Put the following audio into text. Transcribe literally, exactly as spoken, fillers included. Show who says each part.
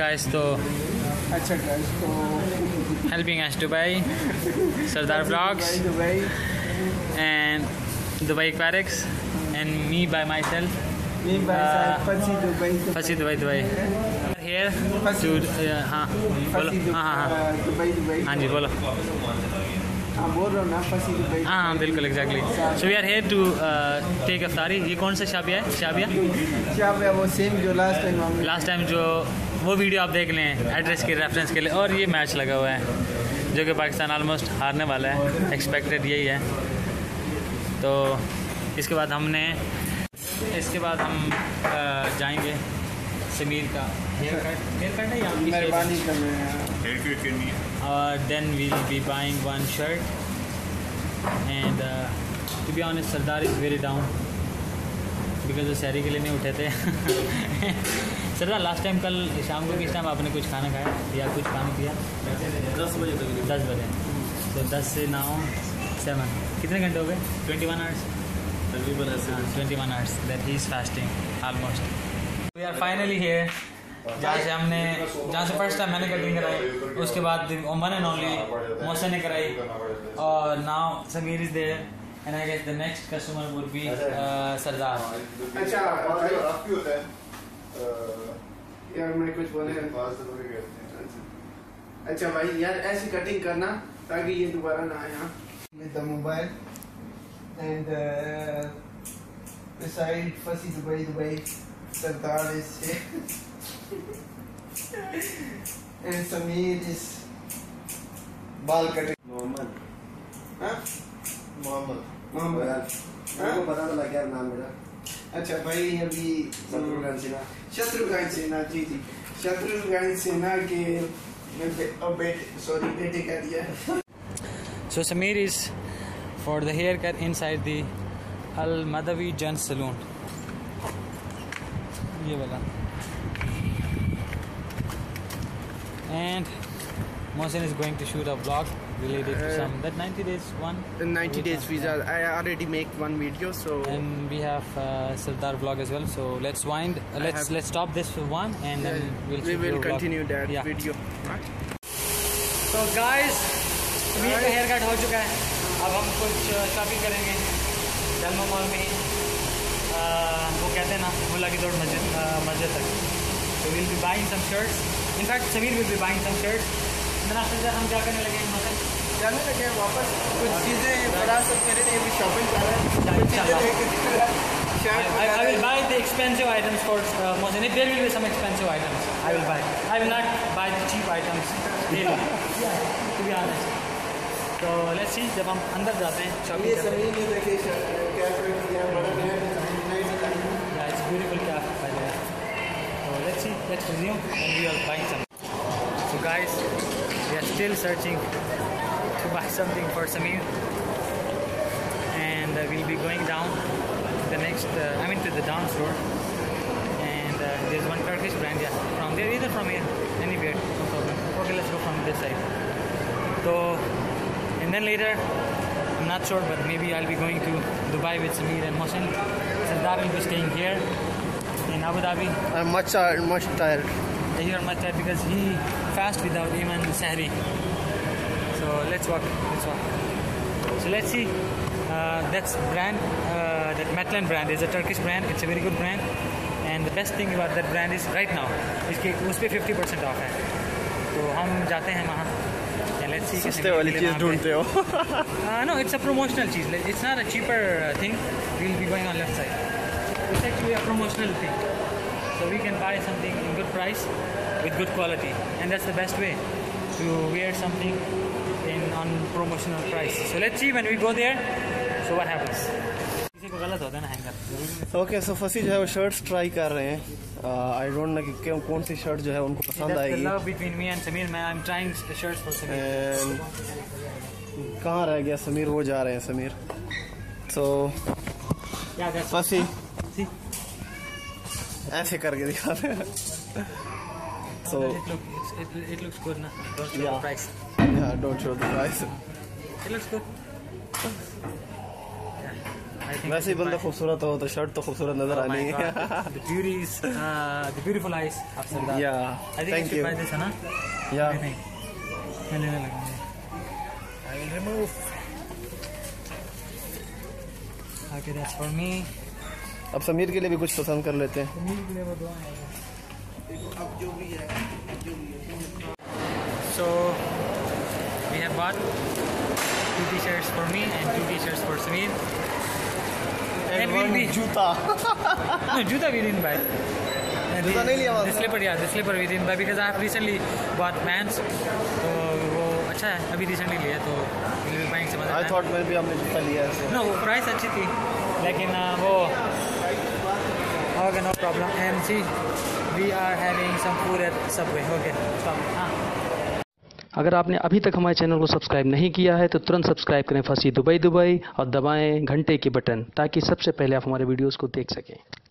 Speaker 1: guys, तो
Speaker 2: अच्छा guys, तो
Speaker 1: helping us Dubai, Sardar Vlogs, and Dubai Aquatics, and me by myself.
Speaker 2: Me by myself, Fasi Dubai.
Speaker 1: Fasi Dubai Dubai. Here to हाँ बोलो हाँ हाँ हाँ
Speaker 2: Dubai Dubai.
Speaker 1: हाँ जी बोलो
Speaker 2: हाँ बोल रहा हूँ ना Fasi Dubai.
Speaker 1: हाँ हाँ बिल्कुल exactly. So we are here to uh, take अफ्तारी. ये कौन सा शाबिया है? शाबिया
Speaker 2: शाबिया वो सेम जो लास्ट टाइम हम
Speaker 1: लास्ट टाइम जो वो वीडियो आप देख लें एड्रेस के रेफरेंस के लिए. और ये मैच लगा हुआ है जो कि पाकिस्तान ऑलमोस्ट हारने वाला है. एक्सपेक्टेड यही है. तो इसके बाद हमने इसके बाद हम जाएंगे समीर का हेयर कट हेयर कट है या
Speaker 2: मेहरबानी कर रहे हैं
Speaker 3: हेयर कट करनी है.
Speaker 1: और then we'll be buying one shirt and to be honest Sardar is very down because वो शहरी के लिए नहीं उठे थे. सरदार लास्ट टाइम कल शाम को किस टाइम आपने कुछ खाना खाया या कुछ पानी पिया?
Speaker 3: दस बजे तक.
Speaker 1: दस बजे तो दस से नौ सेवन कितने घंटे हो गए? Twenty one hours twenty one hours that he is fasting almost. We are finally here जहाँ से हमने जहाँ से फर्स्ट टाइम मैंने कटिंग कराई, उसके बाद वन एंड ओनली मोहसिन ने कराई, और now Sameer is there and I guess the next customer would be Sardar.
Speaker 2: अच्छा आपकी होता है यार मैं कुछ बोले. अच्छा भाई यार ऐसी कटिंग करना ताकि ये दोबारा ना आए. With the mobile and uh, beside Fasi Dubai Dubai Sardar is here and Sameer is ball cutting.
Speaker 4: Mohammad
Speaker 2: हाँ
Speaker 4: मोहम्मद
Speaker 2: मोहम्मद
Speaker 4: आपको पता तो लग गया नाम मेरा.
Speaker 2: अच्छा भाई अभी
Speaker 4: शत्रुघ्न सिन्हा
Speaker 2: शत्रुघ्न सिन्हा जी जी शत्रुघ्न सिन्हा के बेटे सॉरी बेटे कह दिया.
Speaker 1: So Sameer is for the haircut inside the Al Madawi Gents Saloon. ये वाला. And Mohsin is going to shoot a vlog related to some that ninety days one.
Speaker 2: The ninety days visa. I already make one video, so.
Speaker 1: And we have uh, Sardar vlog as well. So let's wind. Uh, let's let's stop this for one, and then we'll.
Speaker 2: We will
Speaker 1: vlog.
Speaker 2: continue that
Speaker 1: yeah.
Speaker 2: video.
Speaker 1: So guys. Sameer का hair cut हो चुका है. अब हम कुछ shopping करेंगे जलमा mall में ही. वो कहते हैं ना मुल्ला की दौड़ मस्जिद मस्जिद तक. तो will be buying some shirts. In fact Sameer will be buying some shirts. मेरा सोचा हम क्या करने लगे मतलब
Speaker 2: जाने लगे वापस कुछ चीज़ें बड़ा सब कह रहे थे अभी शॉपिंग कर रहे हैं. I, I will buy the expensive items for uh, Mohsin. If there will be some expensive items, I will buy. I will not buy the cheap items daily. Yeah, to be honest. तो let's see जब हम अंदर जाते हैं shopping करते हैं. ये देखिए क्या किया बड़ा नया
Speaker 1: Yeah, it's beautiful cap by the way. So let's see, let's resume and we are buying something. So guys, we are still searching to buy something for Sameer, and uh, we'll be going down the next. Uh, I mean to the down floor, and uh, there's one Turkish brand. Yeah, from there, either from here, anywhere, no problem. Okay, let's go from this side. So. And then later, I'm not sure, but maybe I'll be going to Dubai with Sameer and Mohsin. Sardar will be staying here in Abu Dhabi.
Speaker 2: I'm much tired, much tired.
Speaker 1: You are much tired because he fast without even sahri. So let's walk, let's walk. So let's see. Uh, that's brand, uh, that Metlan brand is a Turkish brand. It's a very good brand. And the best thing about that brand is right now, इसके उस पे fifty percent off है. तो हम जाते हैं वहाँ.
Speaker 2: सस्ते वाली चीज़ ढूंढते हो.
Speaker 1: No, it's a promotional cheese. It's not a cheaper uh, thing. We'll be going on left side. It's actually a promotional thing. So we can buy something in good price with good quality, and that's the best way to wear something in on promotional price. So let's see when we go there. So what happens? किसी को गलत होता है ना hanger.
Speaker 4: Okay so फसी जो है वो शर्ट्स ट्राई कर रहे हैं. आई डोंट नो कि क्यों कौन सी शर्ट जो है उनको पसंद आएगी.
Speaker 1: Love between me and Sameer, man. I'm trying shirts for Sameer.
Speaker 4: कहाँ रह गया समीर? वो जा रहे हैं समीर. So फसी ऐसे करके दिखा रहे हैं. So
Speaker 1: it looks it, it looks good, na? Don't show
Speaker 4: yeah.
Speaker 1: the price.
Speaker 4: Yeah, don't show the price.
Speaker 1: It looks good. Yeah, I think
Speaker 4: वैसे ही बंदा खूबसूरत हो तो शर्ट तो खूबसूरत नजर
Speaker 1: Oh my
Speaker 4: आनी है.
Speaker 1: God. The beauties, uh, the beautiful eyes of Sardar.
Speaker 4: Yeah,
Speaker 1: I think
Speaker 4: thank
Speaker 1: you should
Speaker 4: you.
Speaker 1: buy this, है ना?
Speaker 4: Yeah.
Speaker 1: I think. मैं लेने लगा हूँ.
Speaker 4: I will remove.
Speaker 1: Okay, that's for me.
Speaker 4: अब समीर के लिए भी कुछ पसंद कर लेते हैं.
Speaker 1: समीर के लिए वो दो आएगा. So we have bought two t-shirts for me and two t-shirts for Sameer. And we'll be
Speaker 4: जूता.
Speaker 1: no juta we didn't buy. And
Speaker 4: जूता नहीं लिया वहाँ
Speaker 1: The
Speaker 4: से?
Speaker 1: slipper, yeah, the slipper we didn't buy because I have recently bought Vans. तो वो अच्छा है, अभी recently लिया तो we'll be buying some other
Speaker 4: I
Speaker 1: time.
Speaker 4: thought मैं भी हमने जूता लिया है.
Speaker 1: No, वो प्राइस अच्छी थी लेकिन uh, वो okay, no problem. And see, we are having some food at Subway. Okay, stop. हाँ.
Speaker 5: अगर आपने अभी तक हमारे चैनल को सब्सक्राइब नहीं किया है तो तुरंत सब्सक्राइब करें फंसी दुबई दुबई और दबाएं घंटे के बटन ताकि सबसे पहले आप हमारे वीडियोस को देख सकें.